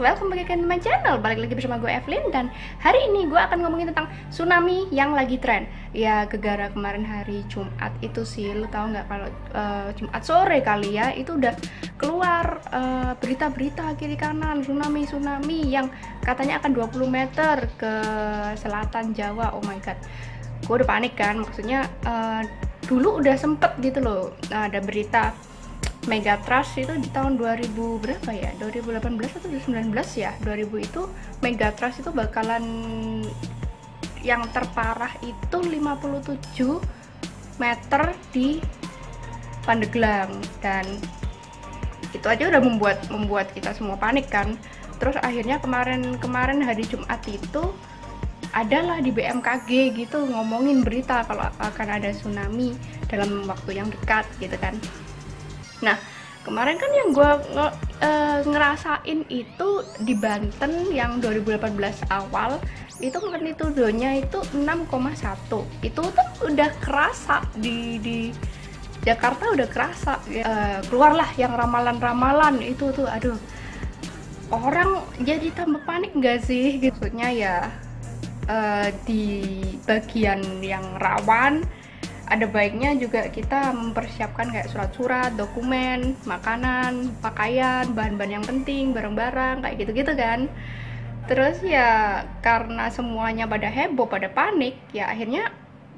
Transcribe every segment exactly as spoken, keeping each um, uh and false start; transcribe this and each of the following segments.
welcome back to my channel. Balik lagi bersama gue Evelyn. Dan hari ini gue akan ngomongin tentang tsunami yang lagi tren. Ya gegara kemarin hari Jumat itu sih. Lu tahu nggak kalau uh, Jumat sore kali ya, itu udah keluar uh, berita-berita kiri kanan tsunami-tsunami yang katanya akan dua puluh meter ke selatan Jawa. Oh my god, gue udah panik kan. Maksudnya uh, dulu udah sempet gitu loh, nah, ada berita Megatrust itu di tahun dua ribu berapa ya, dua ribu delapan belas atau dua ribu sembilan belas ya, dua ribu itu Megatrust itu bakalan yang terparah itu lima puluh tujuh meter di Pandeglang, dan itu aja udah membuat membuat kita semua panik kan. Terus akhirnya kemarin kemarin hari Jumat itu adalah di B M K G gitu ngomongin berita kalau akan ada tsunami dalam waktu yang dekat gitu kan. Nah, kemarin kan yang gue nge, e, ngerasain itu di Banten yang dua ribu delapan belas awal, itu magnitudonya itu enam koma satu. Itu tuh udah kerasa di, di Jakarta, udah kerasa. E, keluarlah yang ramalan-ramalan itu tuh, aduh, orang jadi tambah panik nggak sih? Maksudnya ya e, di bagian yang rawan, ada baiknya juga kita mempersiapkan kayak surat-surat, dokumen, makanan, pakaian, bahan-bahan yang penting, barang-barang, kayak gitu-gitu kan. Terus ya karena semuanya pada heboh, pada panik, ya akhirnya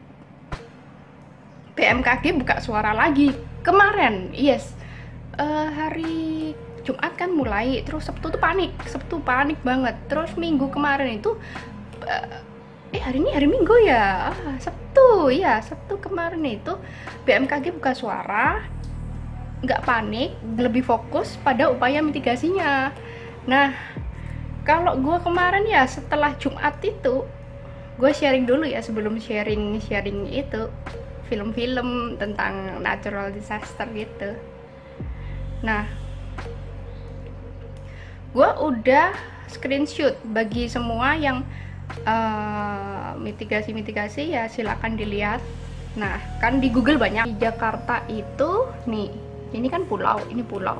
B M K G buka suara lagi. Kemarin, yes, uh, hari Jumat kan mulai, terus Sabtu tuh panik, Sabtu panik banget. Terus Minggu kemarin itu, uh, eh hari ini hari Minggu ya, ah, Sabtu ya, Sabtu kemarin itu B M K G buka suara, nggak panik, lebih fokus pada upaya mitigasinya. Nah, kalau gue kemarin ya setelah Jumat itu, gue sharing dulu ya sebelum sharing sharing itu film-film tentang natural disaster gitu. Nah, gue udah screenshot bagi semua yang Uh, mitigasi-mitigasi ya silakan dilihat. Nah, kan di Google banyak. Di Jakarta itu nih, ini kan pulau, ini pulau.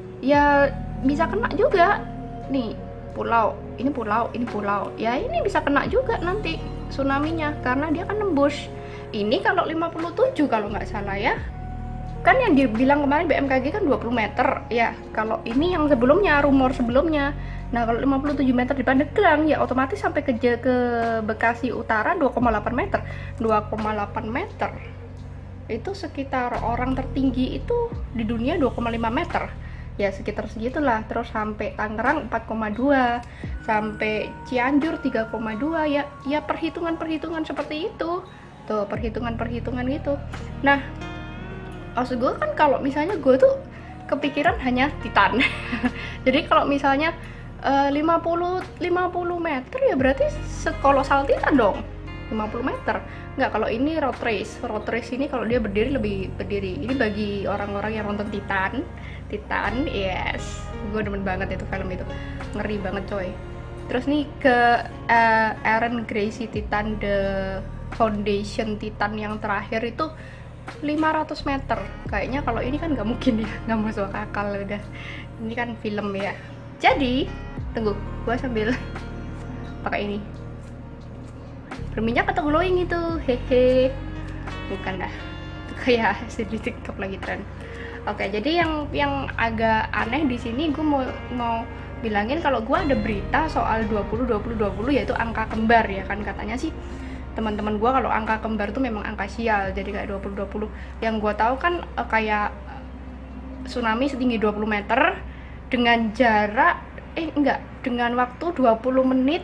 Ya bisa kena juga. Nih, pulau, ini pulau, ini pulau. Ya ini bisa kena juga nanti tsunami-nya karena dia kan nembus. Ini kalau lima puluh tujuh kalau nggak salah ya. Kan yang dibilang kemarin B M K G kan dua puluh meter ya. Kalau ini yang sebelumnya, rumor sebelumnya. Nah, kalau lima puluh tujuh meter di Pandeglang ya otomatis sampai ke ke Bekasi Utara dua koma delapan meter. dua koma delapan meter. Itu sekitar orang tertinggi itu di dunia dua koma lima meter. Ya sekitar segitulah. Terus sampai Tangerang empat koma dua, sampai Cianjur tiga koma dua ya. Ya perhitungan-perhitungan seperti itu. Tuh, perhitungan-perhitungan gitu. Nah, maksud gue kan kalau misalnya gue tuh kepikiran hanya Titan. Jadi kalau misalnya uh, lima puluh meter ya berarti sekolosal Titan dong. lima puluh meter. Nggak, kalau ini road race. Road race ini kalau dia berdiri lebih berdiri. Ini bagi orang-orang yang nonton Titan. Titan, yes. Gue demen banget itu film itu. Ngeri banget coy. Terus nih ke uh, Aaron Gracie Titan, The Foundation Titan yang terakhir itu lima ratus meter. Kayaknya kalau ini kan nggak mungkin ya, nggak masuk akal udah. Ini kan film ya. Jadi tunggu, gua sambil pakai ini berminyak atau glowing itu, hehe. Bukan dah, kayak hasil di TikTok lagi tren. Oke, jadi yang yang agak aneh di sini gue mau mau bilangin kalau gue ada berita soal dua puluh dua puluh dua puluh, yaitu angka kembar ya kan, katanya sih teman-teman gue kalau angka kembar tuh memang angka sial, jadi kayak dua puluh dua puluh. Yang gue tahu kan uh, kayak tsunami setinggi dua puluh meter dengan jarak eh enggak, dengan waktu dua puluh menit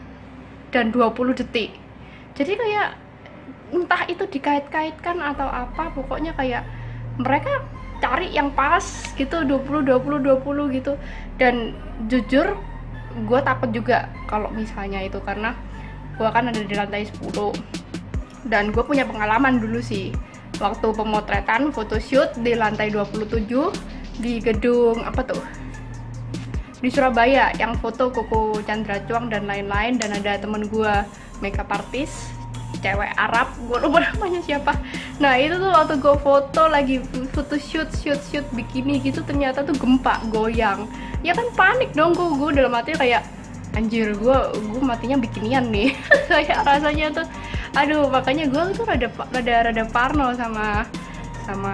dan dua puluh detik. Jadi kayak entah itu dikait-kaitkan atau apa, pokoknya kayak mereka cari yang pas gitu, dua puluh dua puluh dua puluh gitu. Dan jujur gue takut juga kalau misalnya itu, karena gue kan ada di lantai sepuluh dan gue punya pengalaman dulu sih waktu pemotretan photoshoot di lantai dua puluh tujuh di gedung apa tuh di Surabaya, yang foto Koko Chandra Chuang dan lain-lain, dan ada temen gue makeup artist cewek Arab, gue lupa namanya siapa. Nah itu tuh waktu gue foto lagi foto shoot shoot shoot bikini gitu, ternyata tuh gempa goyang. Ya kan panik dong gue, gue dalam hati kayak anjir, gue gue matinya bikinian nih. Kayak rasanya tuh, aduh, makanya gue tuh rada rada rada parno sama sama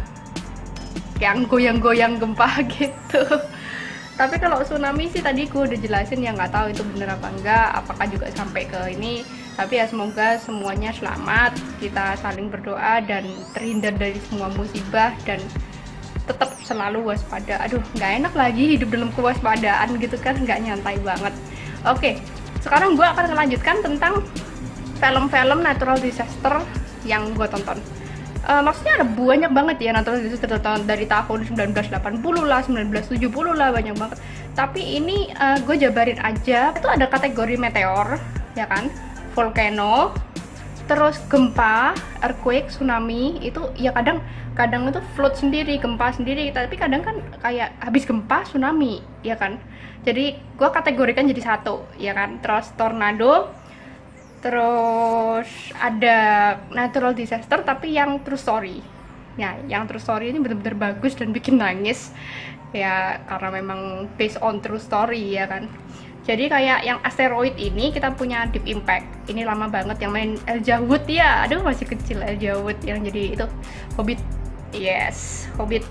yang goyang-goyang gempa gitu. Tapi kalau tsunami sih tadi gue udah jelasin ya, nggak tahu itu bener apa enggak, apakah juga sampai ke ini. Tapi ya semoga semuanya selamat, kita saling berdoa dan terhindar dari semua musibah dan tetap selalu waspada. Aduh, nggak enak lagi hidup dalam kewaspadaan gitu kan, nggak nyantai banget. Oke, sekarang gue akan melanjutkan tentang film-film natural disaster yang gue tonton. Uh, maksudnya ada banyak banget ya natural disaster dari tahun sembilan belas delapan puluh lah, sembilan belas tujuh puluh lah, banyak banget. Tapi ini uh, gue jabarin aja. Itu ada kategori meteor, ya kan, volcano, terus gempa, earthquake, tsunami. Itu ya kadang kadang itu flood sendiri, gempa sendiri. Tapi kadang kan kayak habis gempa tsunami, ya kan. Jadi gue kategorikan jadi satu, ya kan. Terus tornado. Terus ada natural disaster tapi yang true story. Ya, yang true story ini bener-bener bagus dan bikin nangis. Ya, karena memang based on true story ya kan. Jadi kayak yang asteroid ini kita punya Deep Impact. Ini lama banget yang main Elijah Wood ya. Aduh, masih kecil Elijah Wood yang jadi itu Hobbit. Yes, Hobbit.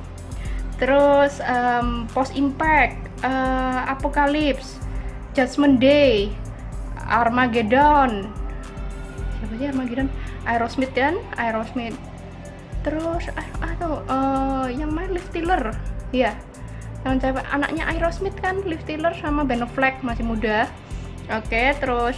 Terus um, Post Impact, uh, Apocalypse, Judgment Day, Armageddon. Siapa sih Armageddon? Aerosmith kan? Aerosmith. Terus aduh, uh, yang main Liv Tyler. Iya. Yang cewek anaknya Aerosmith kan, Liv Tyler sama Ben Affleck, masih muda. Oke, terus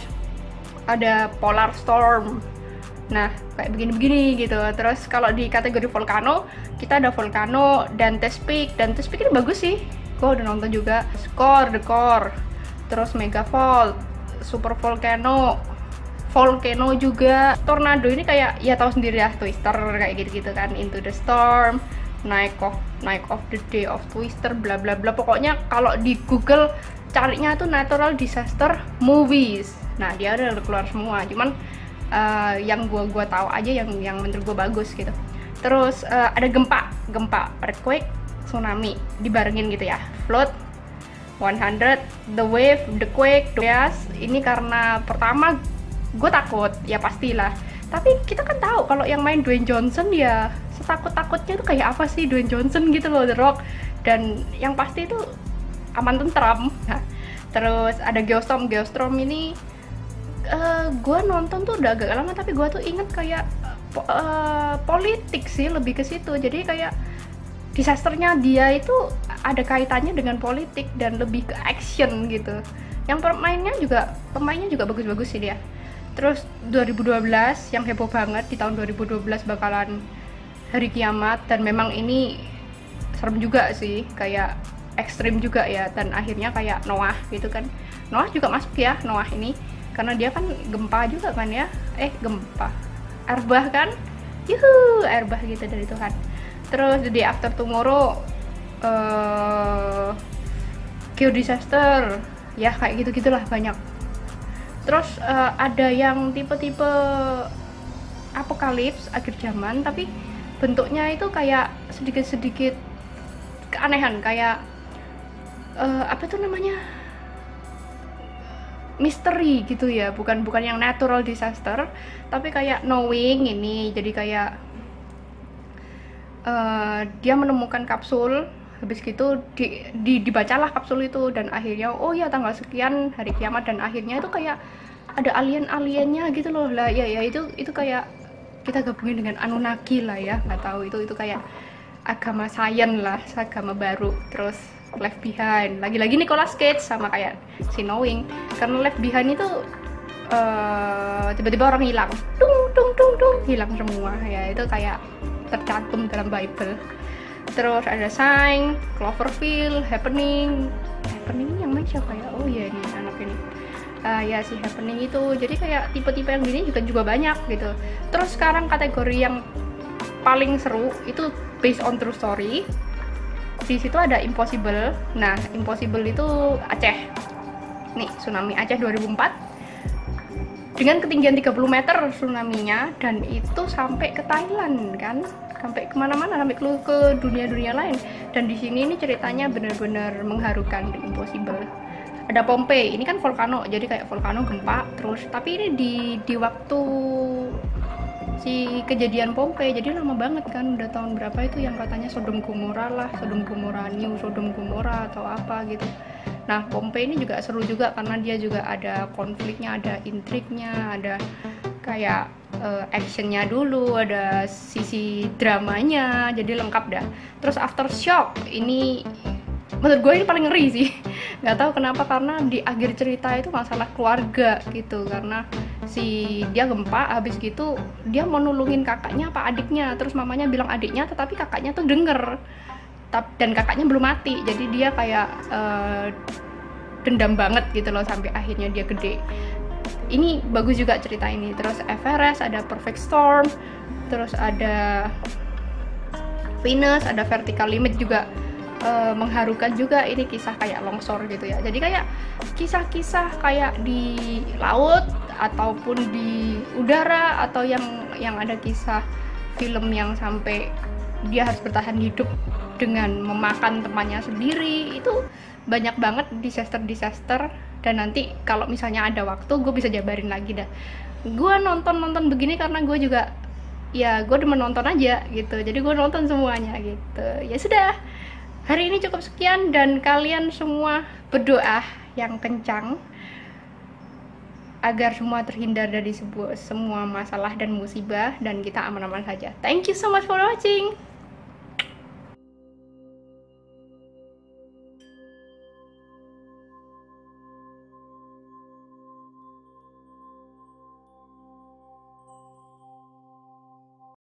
ada Polar Storm. Nah, kayak begini-begini gitu. Terus kalau di kategori volcano, kita ada Volcano, Dante's Peak. Dante's Peak ini bagus sih. Gue udah nonton juga. Score, The Core. Terus Megafault, Super Volcano, Volcano juga. Tornado ini kayak ya tahu sendiri ya, Twister kayak gitu-gitu kan, Into the Storm, Night of Night of the Day of Twister, bla bla bla. Pokoknya kalau di Google carinya tuh natural disaster movies. Nah, dia udah keluar semua. Cuman uh, yang gua gua tahu aja yang yang menurut gua bagus gitu. Terus uh, ada gempa, gempa, earthquake, tsunami dibarengin gitu ya. Flood, seratus, The Wave, The Quake, Yes. Ini karena pertama gue takut, ya pastilah. Tapi kita kan tahu kalau yang main Dwayne Johnson ya setakut-takutnya tuh kayak apa sih Dwayne Johnson gitu loh, The Rock. Dan yang pasti itu aman tentram. Nah, terus ada Geostorm. Geostorm ini uh, gue nonton tuh udah agak lama, tapi gue tuh inget kayak uh, politik sih, lebih ke situ. Jadi kayak disasternya dia itu ada kaitannya dengan politik dan lebih ke action gitu. Yang pemainnya juga pemainnya juga bagus-bagus sih dia. Terus dua ribu dua belas yang heboh banget, di tahun dua ribu dua belas bakalan hari kiamat, dan memang ini serem juga sih, kayak ekstrim juga ya. Dan akhirnya kayak Noah gitu kan, Noah juga masuk ya, Noah ini karena dia kan gempa juga kan ya, eh gempa air bah kan, yuhu, air bah gitu dari Tuhan. Terus The Day After Tomorrow, uh, geodisaster, ya kayak gitu-gitulah banyak. Terus uh, ada yang tipe-tipe apokalips, akhir zaman, tapi bentuknya itu kayak sedikit-sedikit keanehan, kayak uh, apa tuh namanya, misteri gitu ya, bukan bukan yang natural disaster, tapi kayak knowing ini. Jadi kayak uh, dia menemukan kapsul, habis gitu di, di, dibacalah kapsul itu, dan akhirnya oh ya tanggal sekian hari kiamat, dan akhirnya itu kayak ada alien-aliennya gitu loh lah ya. Ya itu itu kayak kita gabungin dengan Anunnaki lah ya, nggak tahu itu itu kayak agama sains lah, agama baru. Terus Left Behind, lagi-lagi Nicolas Cage sama kayak si Knowing, karena Left Behind itu uh, tiba-tiba orang hilang, dung dung dung dung, hilang semua ya, itu kayak tercantum dalam Bible. Terus ada Sign, Cloverfield, Happening. Happening ini yang main siapa ya? Oh iya, ini anak ini. Uh, ya si Happening itu. Jadi kayak tipe-tipe yang gini juga juga banyak gitu. Terus sekarang kategori yang paling seru itu based on true story. Di situ ada Impossible. Nah, Impossible itu Aceh. Nih, tsunami Aceh dua ribu empat. dengan ketinggian tiga puluh meter tsunami-nya, dan itu sampai ke Thailand kan, sampai kemana-mana, sampai ke, ke dunia-dunia lain. Dan di sini ini ceritanya benar-benar mengharukan, The Impossible. Ada Pompeii, ini kan volcano, jadi kayak volcano gempa terus, tapi ini di di waktu si kejadian Pompeii, jadi lama banget kan, udah tahun berapa itu yang katanya Sodom Gomora lah, Sodom Gomora New Sodom Gomora atau apa gitu. Nah, Pompeii ini juga seru juga karena dia juga ada konfliknya, ada intriknya, ada kayak uh, actionnya dulu, ada sisi dramanya, jadi lengkap dah. Terus Aftershock ini menurut gue ini paling ngeri sih. Nggak tahu kenapa, karena di akhir cerita itu masalah keluarga gitu, karena si dia gempa, habis gitu dia mau nulungin kakaknya apa adiknya, terus mamanya bilang adiknya, tetapi kakaknya tuh denger dan kakaknya belum mati, jadi dia kayak uh, dendam banget gitu loh sampai akhirnya dia gede. Ini bagus juga cerita ini. Terus Everest, ada Perfect Storm, terus ada Venus, ada Vertical Limit juga, uh, mengharukan juga. Ini kisah kayak longsor gitu ya, jadi kayak kisah-kisah kayak di laut ataupun di udara, atau yang yang ada kisah film yang sampai dia harus bertahan hidup dengan memakan temannya sendiri. Itu banyak banget disaster-disaster, dan nanti kalau misalnya ada waktu gue bisa jabarin lagi dah. Gue nonton-nonton begini karena gue juga ya gue demen nonton aja gitu, jadi gue nonton semuanya gitu. Ya sudah, hari ini cukup sekian, dan kalian semua berdoa yang kencang agar semua terhindar dari sebuah semua masalah dan musibah, dan kita aman-aman saja. Thank you so much for watching.